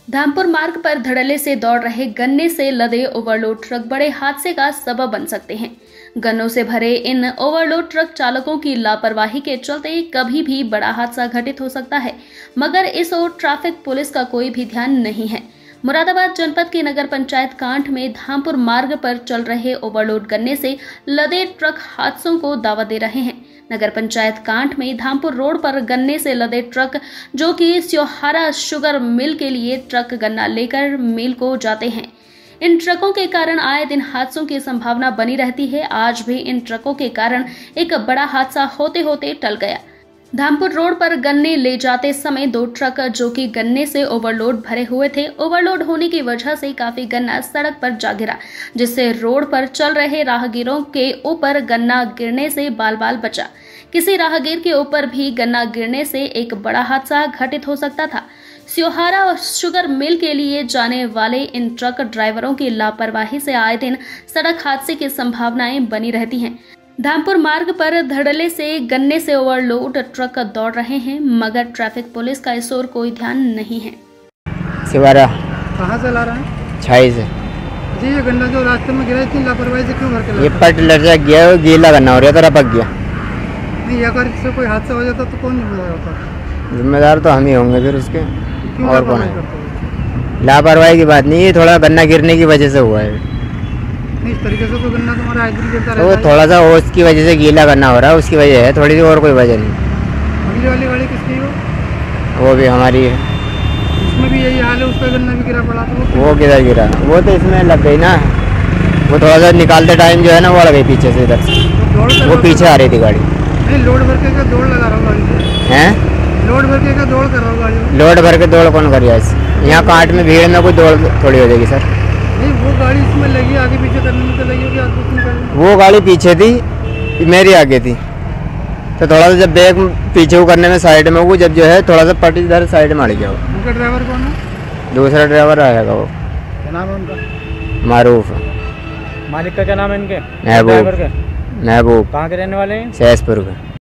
धामपुर मार्ग पर धड़ल्ले से दौड़ रहे गन्ने से लदे ओवरलोड ट्रक बड़े हादसे का सबब बन सकते हैं। गन्नों से भरे इन ओवरलोड ट्रक चालकों की लापरवाही के चलते कभी भी बड़ा हादसा घटित हो सकता है, मगर इस ओर ट्रैफिक पुलिस का कोई भी ध्यान नहीं है। मुरादाबाद जनपद की नगर पंचायत कांठ में धामपुर मार्ग पर चल रहे ओवरलोड गन्ने से लदे ट्रक हादसों को दावा दे रहे हैं। नगर पंचायत कांठ में धामपुर रोड पर गन्ने से लदे ट्रक जो कि स्योहारा शुगर मिल के लिए ट्रक गन्ना लेकर मिल को जाते हैं। इन ट्रकों के कारण आए दिन हादसों की संभावना बनी रहती है। आज भी इन ट्रकों के कारण एक बड़ा हादसा होते होते टल गया। धामपुर रोड पर गन्ने ले जाते समय दो ट्रक जो कि गन्ने से ओवरलोड भरे हुए थे, ओवरलोड होने की वजह से काफी गन्ना सड़क पर जा गिरा, जिससे रोड पर चल रहे राहगीरों के ऊपर गन्ना गिरने से बाल बाल बचा। किसी राहगीर के ऊपर भी गन्ना गिरने से एक बड़ा हादसा घटित हो सकता था। स्योहारा शुगर मिल के लिए जाने वाले इन ट्रक ड्राइवरों की लापरवाही से आए दिन सड़क हादसे की संभावनाएं बनी रहती हैं। धामपुर मार्ग पर धड़ल्ले से गन्ने से ओवरलोड ट्रक दौड़ रहे हैं, मगर ट्रैफिक पुलिस का इस ओर कोई ध्यान नहीं है। सिवारा कहाँ से ला रहा है? छाई से जी, ये गन्ना जो रास्ते में गिरा, इतनी लापरवाही से क्यों भर के ला? ये पट लड़ गया, गीला गन्ना हो रहा था, रपक गया। नहीं, अगर इससे कोई हादसा हो जाता तो कौन जिम्मेदार होता? जिम्मेदार तो हम ही होंगे फिर उसके, और कौन है? है? लापरवाही की बात नहीं है, थोड़ा गन्ना गिरने की वजह से हुआ है। नहीं, इस तरीके से तो गन्ना तुम्हारा आगे गिरता तो रहता है। थोड़ा सा ओस की वजह से गीला गन्ना हो रहा है, उसकी वजह है थोड़ी सी, और कोई वजह नहीं। अगली वाली गाड़ी किसकी हो? वो भी हमारी है। उसमें भी यही हाल है, उसका गन्ना भी गिरा पड़ा था। वो किधर गिरा? वो तो इसमें लग गई ना, वो थोड़ा सा निकालते टाइम जो है ना वो लग गई पीछे से, इधर से वो पीछे आ रही थी गाड़ी। नहीं, लोड भर के दौड़ लगा रहा हूँ गाड़ी हैं? लोड भर के दौड़ कर रहा हूँ गाड़ी। लोड भर के दौड़ कौन कर रहा है? यहाँ कांट में भीड़ में कोई दौड़ थोड़ी हो जाएगी सर। नहीं, वो गाड़ी इसमें लगी, आगे पीछे करने में तो लगी होगी, आगे पीछे करने में। वो गाड़ी पीछे थी, मेरी आगे थी, तो थोड़ा सा जब बैग पीछे को करने में साइड में वो जब जो है थोड़ा सा पट इधर साइड में अड़ गया। वो उनका ड्राइवर कौन है? दूसरा ड्राइवर आएगा। वो क्या नाम है उनका? मारूफ। मालिक का क्या नाम है इनके? महबूब। ड्राइवर का? महबूब। कहाँ के रहने वाले हैं? सहसपुर का।